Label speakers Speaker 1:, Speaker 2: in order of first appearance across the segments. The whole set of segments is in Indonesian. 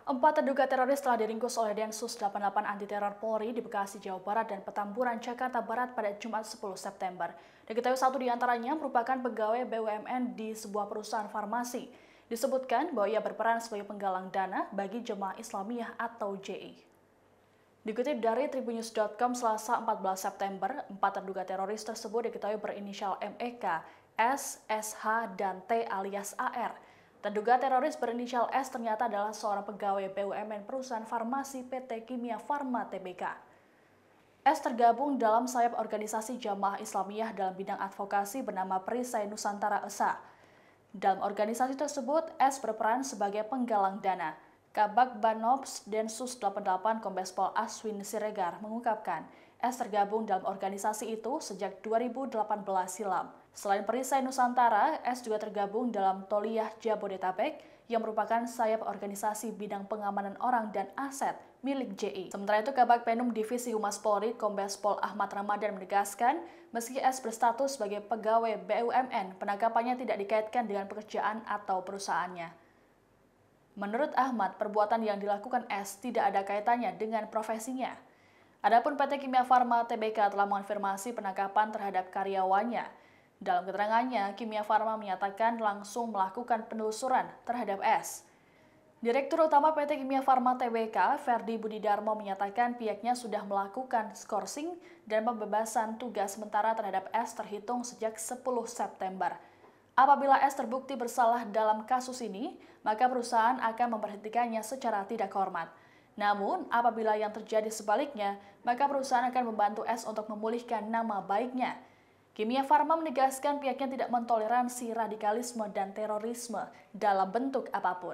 Speaker 1: Empat terduga teroris telah diringkus oleh Densus 88 Anti Teror Polri di Bekasi, Jawa Barat dan Petamburan, Jakarta Barat pada Jumat 10 September. Diketahui satu di antaranya merupakan pegawai BUMN di sebuah perusahaan farmasi. Disebutkan bahwa ia berperan sebagai penggalang dana bagi Jemaah Islamiyah atau JI. Dikutip dari tribunnews.com Selasa 14 September, empat terduga teroris tersebut diketahui berinisial MEK, S, SH, dan T alias AR. Terduga teroris berinisial S ternyata adalah seorang pegawai BUMN perusahaan farmasi PT Kimia Farma Tbk. S tergabung dalam sayap organisasi Jamaah Islamiyah dalam bidang advokasi bernama Perisai Nusantara ESA. Dalam organisasi tersebut, S berperan sebagai penggalang dana. Kabag Banops Densus 88 Kombes Pol Aswin Siregar mengungkapkan, S tergabung dalam organisasi itu sejak 2018 silam. Selain Perisai Nusantara, S juga tergabung dalam Toliyah Jabodetabek yang merupakan sayap organisasi bidang pengamanan orang dan aset milik JI. Sementara itu, Kabag Penum Divisi Humas Polri Kombes Pol Ahmad Ramadan menegaskan, meski S berstatus sebagai pegawai BUMN, penangkapannya tidak dikaitkan dengan pekerjaan atau perusahaannya. Menurut Ahmad, perbuatan yang dilakukan S tidak ada kaitannya dengan profesinya. Adapun PT Kimia Farma Tbk telah mengonfirmasi penangkapan terhadap karyawannya. Dalam keterangannya, Kimia Farma menyatakan langsung melakukan penelusuran terhadap S. Direktur Utama PT Kimia Farma Tbk, Ferdi Budidarmo menyatakan pihaknya sudah melakukan skorsing dan pembebasan tugas sementara terhadap S terhitung sejak 10 September. Apabila S terbukti bersalah dalam kasus ini, maka perusahaan akan memberhentikannya secara tidak hormat. Namun, apabila yang terjadi sebaliknya, maka perusahaan akan membantu S untuk memulihkan nama baiknya. Kimia Farma menegaskan pihaknya tidak mentoleransi radikalisme dan terorisme dalam bentuk apapun.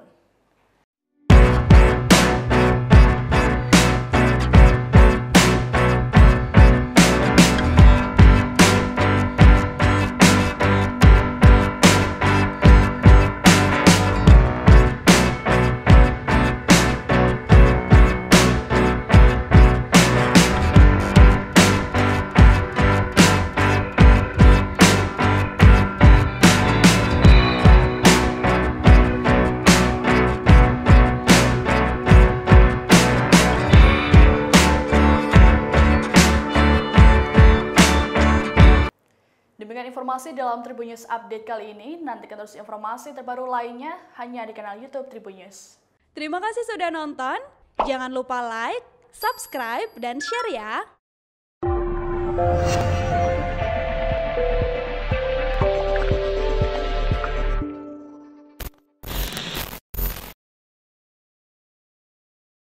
Speaker 1: Demikian informasi dalam Tribun News Update kali ini. Nantikan terus informasi terbaru lainnya hanya di kanal YouTube Tribun News.
Speaker 2: Terima kasih sudah nonton. Jangan lupa like, subscribe, dan share ya.